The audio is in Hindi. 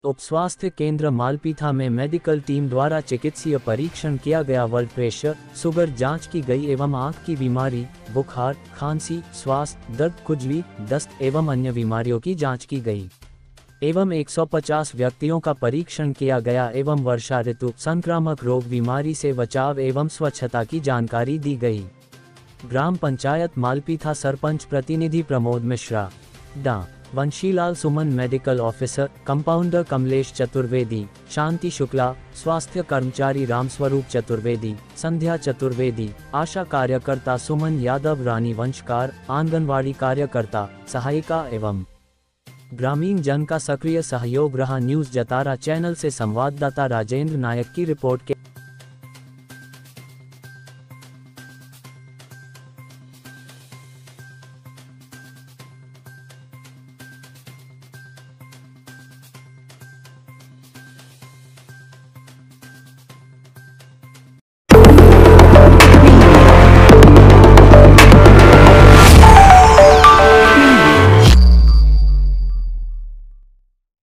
उप स्वास्थ्य केंद्र मालपीथा में मेडिकल टीम द्वारा चिकित्सीय परीक्षण किया गया। ब्लड प्रेशर, शुगर जांच की गई एवं आंख की बीमारी, बुखार, खांसी, श्वास, दर्द, खुजली, दस्त एवं अन्य बीमारियों की जांच की गई एवं 150 व्यक्तियों का परीक्षण किया गया एवं वर्षा ऋतु संक्रामक रोग बीमारी से बचाव एवं स्वच्छता की जानकारी दी गई। ग्राम पंचायत मालपीथा सरपंच प्रतिनिधि प्रमोद मिश्रा, डा. Vanshilal Suman, medical officer compounder Kamlesh Chaturvedi, Shanti Shukla, स्वास्थ्य कर्मचारी रामस्वरूप चतुर्वेदी, संध्या चतुर्वेदी, आशा कार्यकर्ता सुमन यादव, रानी वंशकार, आंगनवाड़ी कार्यकर्ता, सहायिका एवं ग्रामीण जन का सक्रिय सहयोग रहा। न्यूज़ जतारा चैनल से संवाददाता राजेंद्र नायक की रिपोर्ट के